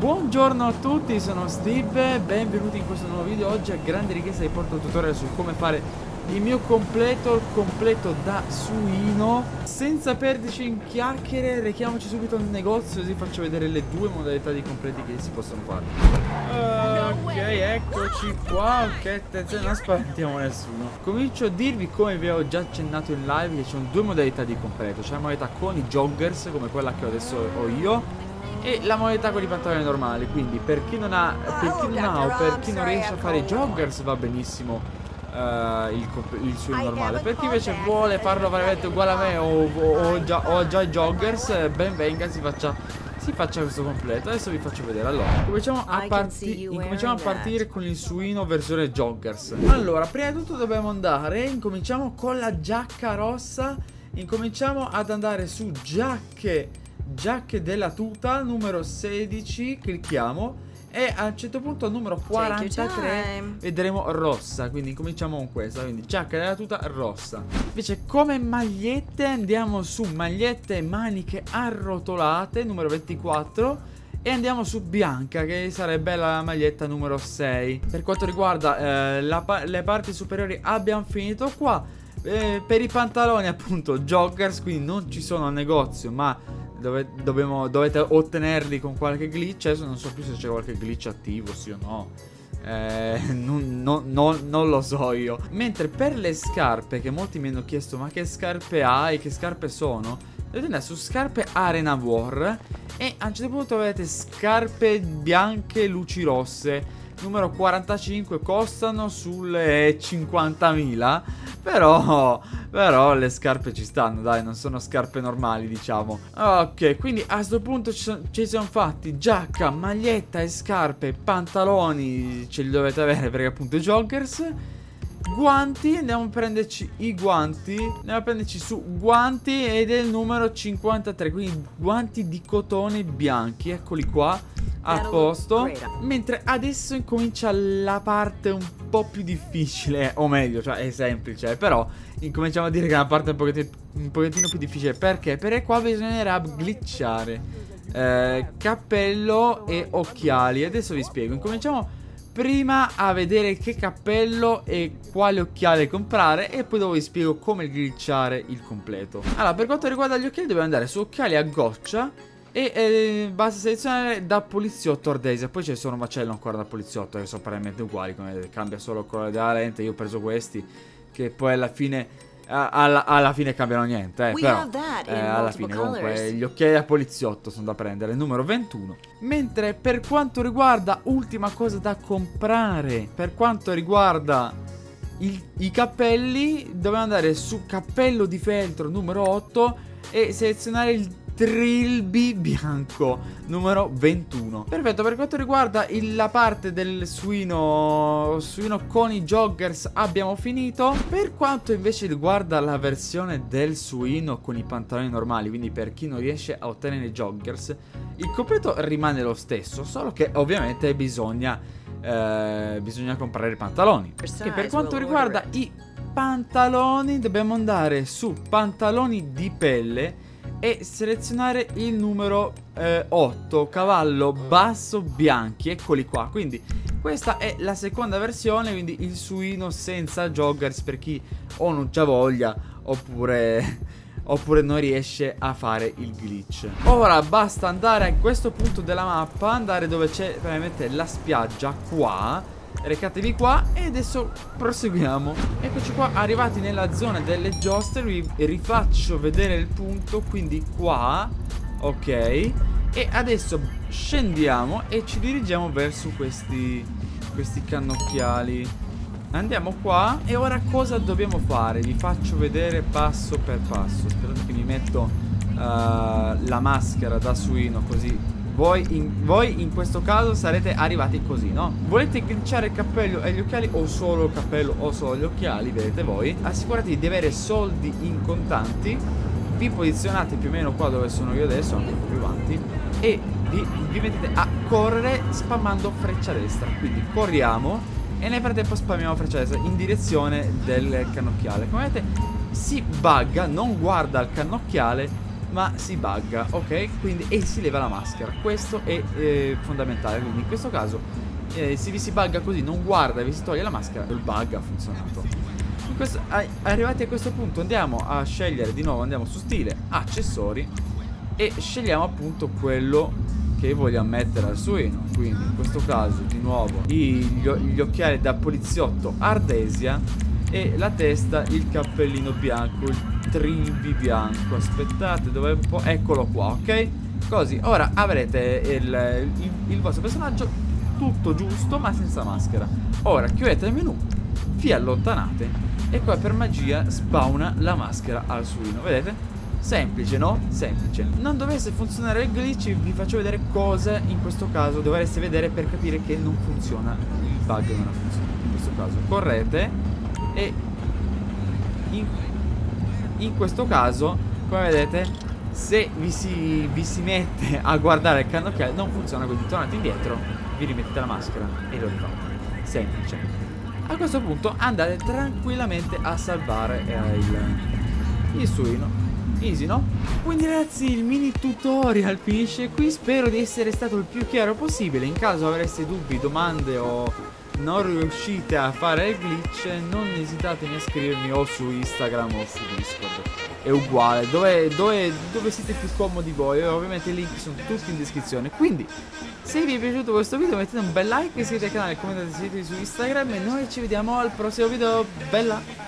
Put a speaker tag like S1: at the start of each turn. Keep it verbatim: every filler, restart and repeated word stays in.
S1: Buongiorno a tutti, sono Steve, benvenuti in questo nuovo video. Oggi a grande richiesta vi porto un tutorial su come fare il mio completo, il completo da suino. Senza perderci in chiacchiere, rechiamoci subito al negozio così faccio vedere le due modalità di completi che si possono fare. Ok, eccoci qua. Ok, attenzione, non spaventiamo nessuno. Comincio a dirvi, come vi ho già accennato in live, che ci sono due modalità di completo. C'è la modalità con i joggers, come quella che adesso ho io, e la modalità con i pantaloni normali. Quindi per chi non ha, per chi non ha o per chi non riesce a fare i joggers va benissimo uh, il, il suo normale. Per chi invece vuole farlo veramente uguale a me o, o, o, già, o già i joggers, ben venga, si faccia, si faccia questo completo. Adesso vi faccio vedere. Allora, cominciamo a, parti incominciamo a partire con il suino versione joggers. Allora, prima di tutto dobbiamo andare, incominciamo con la giacca rossa. Incominciamo ad andare su giacche Giacche della tuta numero sedici, clicchiamo e a un certo punto al numero quarantatré vedremo rossa, quindi cominciamo con questa, quindi giacca della tuta rossa. Invece come magliette andiamo su magliette e maniche arrotolate numero ventiquattro e andiamo su bianca, che sarebbe la maglietta numero sei. Per quanto riguarda eh, la, le parti superiori abbiamo finito qua. Eh, per i pantaloni appunto joggers, quindi non ci sono al negozio, ma Dove, dobbiamo, dovete ottenerli con qualche glitch. Adesso non so più se c'è qualche glitch attivo, sì o no. Eh, non, non, non, non lo so io. Mentre per le scarpe, che molti mi hanno chiesto ma che scarpe hai, che scarpe sono, dovete andare su scarpe Arena War e a un certo punto avete scarpe bianche luci rosse numero quarantacinque, costano sulle cinquantamila. Però Però le scarpe ci stanno, dai, non sono scarpe normali, diciamo. Ok, quindi a questo punto ci, son, ci siamo fatti giacca, maglietta e scarpe. Pantaloni ce li dovete avere perché appunto joggers. Guanti, andiamo a prenderci i guanti. Andiamo a prenderci su guanti ed è il numero cinquantatré, quindi guanti di cotone bianchi, eccoli qua. A posto. Mentre adesso incomincia la parte un po' più difficile, o meglio, cioè è semplice, però incominciamo a dire che è una parte un pochettino, un pochettino più difficile. Perché? Perché qua bisognerà glitchare eh, cappello e occhiali. Adesso vi spiego. Incominciamo prima a vedere che cappello e quale occhiale comprare e poi dopo vi spiego come glitchare il completo. Allora, per quanto riguarda gli occhiali dobbiamo andare su occhiali a goccia e eh, basta selezionare da poliziotto ardesia. Poi ci sono macello ancora da poliziotto che sono praticamente uguali, come cambia solo il colore della lente. Io ho preso questi che poi alla fine uh, alla, alla fine cambiano niente, eh, però eh, alla fine comunque gli occhiali da poliziotto sono da prendere, numero ventuno. Mentre per quanto riguarda ultima cosa da comprare, per quanto riguarda il, i cappelli, dobbiamo andare su cappello di feltro numero otto e selezionare il Trilby bianco numero ventuno. Perfetto, per quanto riguarda il, la parte del suino suino con i joggers abbiamo finito. Per quanto invece riguarda la versione del suino con i pantaloni normali, quindi per chi non riesce a ottenere i joggers, il completo rimane lo stesso, solo che ovviamente bisogna eh, bisogna comprare i pantaloni. E per quanto riguarda i pantaloni dobbiamo andare su pantaloni di pelle e selezionare il numero eh, otto, cavallo basso bianchi, eccoli qua. Quindi questa è la seconda versione, quindi il suino senza joggers per chi o non c'ha voglia oppure, oppure non riesce a fare il glitch. Ora basta andare a questo punto della mappa, andare dove c'è veramente la spiaggia, qua. Recatevi qua e adesso proseguiamo. Eccoci qua, arrivati nella zona delle giostre. Vi rifaccio vedere il punto, quindi qua. Ok. E adesso scendiamo e ci dirigiamo verso questi Questi cannocchiali. Andiamo qua. E ora cosa dobbiamo fare? Vi faccio vedere passo per passo, sperando che mi metto uh, la maschera da suino, così Voi in, voi in questo caso sarete arrivati così, no? Volete glitchare il cappello e gli occhiali o solo il cappello o solo gli occhiali, vedete voi. Assicuratevi di avere soldi in contanti. Vi posizionate più o meno qua dove sono io adesso, anche un po' più avanti, e vi, vi mettete a correre spammando freccia destra. Quindi corriamo e nel frattempo spammiamo freccia destra in direzione del cannocchiale. Come vedete si bugga, non guarda il cannocchiale, ma si bugga, ok? Quindi e si leva la maschera. Questo è eh, fondamentale. Quindi in questo caso eh, se vi si bugga così, non guarda e vi si toglie la maschera, il bug ha funzionato. In questo, arrivati a questo punto andiamo a scegliere di nuovo, andiamo su stile, accessori e scegliamo appunto quello che vogliamo mettere al suino. Quindi in questo caso di nuovo gli, gli occhiali da poliziotto Ardesia e la testa il cappellino bianco, il trilby bianco. Aspettate, dove un po', eccolo qua, ok? Così ora avrete il, il, il vostro personaggio tutto giusto ma senza maschera. Ora chiudete il menu, vi allontanate e qua per magia spawna la maschera al suino, vedete? Semplice, no? Semplice. Non dovesse funzionare il glitch, vi faccio vedere cosa in questo caso dovreste vedere per capire che non funziona. Il bug non ha funzionato in questo caso. Correte e in, in questo caso, come vedete, se vi si, vi si mette a guardare il cannocchiale non funziona, quindi tornate indietro, vi rimettete la maschera e lo rifate. Semplice. A questo punto andate tranquillamente a salvare eh, il, il suino. Easy, no? Quindi ragazzi il mini tutorial finisce qui. Spero di essere stato il più chiaro possibile. In caso avreste dubbi, domande o non riuscite a fare il glitch, non esitate a scrivermi o su Instagram o su Discord. È uguale, dove, dove, dove siete più comodi voi. E ovviamente i link sono tutti in descrizione. Quindi se vi è piaciuto questo video mettete un bel like, iscrivetevi al canale, commentate, seguitemi su Instagram e noi ci vediamo al prossimo video. Bella!